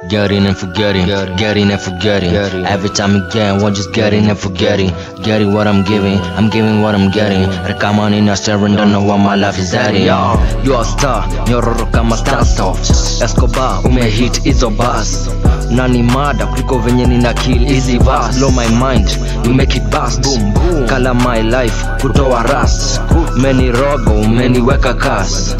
Get in and forget it. Get in and forget it. Every time you get one, just get in and forget it. Get it what I'm giving what I'm getting. Rekaman in a staring, don't know what my life is adding. You a star, nyororo kama star soft. Escobar, umehit hizo bus. Nani mada kuliko venye nina kill easy verse. Blow my mind, you make it bust. Boom boom. Kala my life, kutoa rust. Many rogo, many weka cast.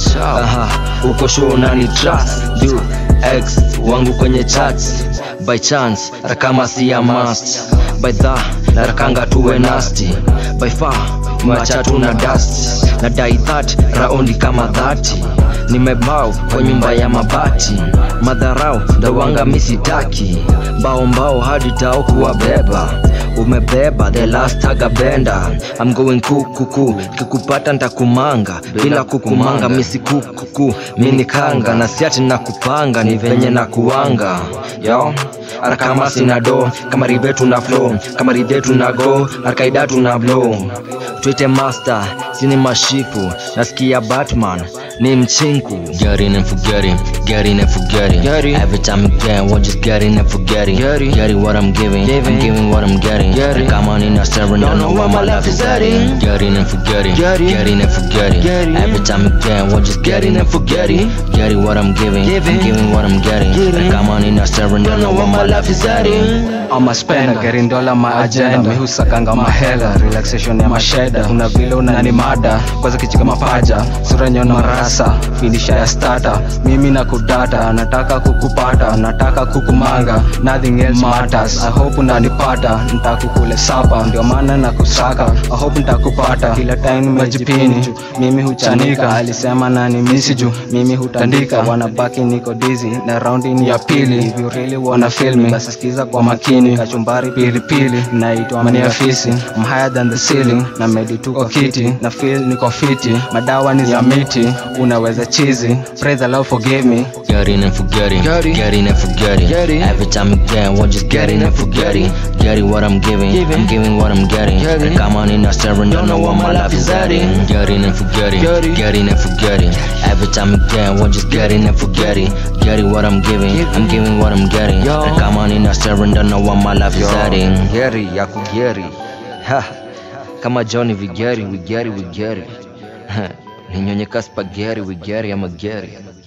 Uko show nani trust. Dude, ex wangu kwenye chats. By chance, rakama siya must. By that, narakanga tuwe nasty. By far, mwacha tuna dust. Nadai that, raundi kama 30. Nimebao kwa nyumba ya mabati. Madharau, dawanga misitaki. Mbao hadi tao kuwabeba. Umebeba, the last taga benda. I'm going kuku. Kikupata ntakumanga. Bila kukumanga, misi kuku. Mini kanga, na siati na kupanga. Ni venye na kuwanga. Yo, arakama sinado. Kama ribetu na flow. Kama ribetu na go. Arkaidatu na blow. Tuite master, sini mashiku. Nasikia Batman, ni mchinku. Get in and forget it. Get in and forget it. Every time you get one, just get in and forget it. Get it what I'm giving what I'm getting. Come on in a staring, don't know what my life is adding. Get in and forget it. Get in and forget it. Every time you get one, just get in and forget it. Get it what I'm giving what I'm getting. Come on in a staring, don't know what my life is adding. I'm a spender, getting dollar my agenda. Mihusakanga mahela, relaxation ya masheda. Kuna vile unanimada, kwanza kichika mapaja. Sura nyona marasa, finisha ya starter. Mimi na kudata, nataka kukupata. Nataka kukumanga, nothing else matters. I hope unanipata, nitakukule sapa. Ndio maana na kusaka, I hope nitakupata. Kila time nimejipini, mimi huchanika. Alisema nani misi juu, mimi hutandika. Wanabaki niko dizzy, na roundi ni ya pili. If you really wanna feel me, basi sikiza kwa makini. Kachumbari pilipili, naitwa mani afisi. I'm higher than the ceiling, na medi tuko kiti. Na feel niko fiti, madawa ni ya miti. Unaweza cheesy, pray the Lord forgive me. Get in and forget it. Get in and forget it. Every time you get one, just get in and forget it. Get it what I'm giving what I'm getting. Come on in a staring, don't know what my life is adding. Get in and forget it. Get in and forget it. Every time you get one, just get in and forget it. Get it what I'm giving what I'm getting. Come on in a staring, don't know what my life is adding. Geri ya kugeri. Kama Johnny Vigeri, we get it. Ninyonyeka spaghetti, we get it, I'm a Geri.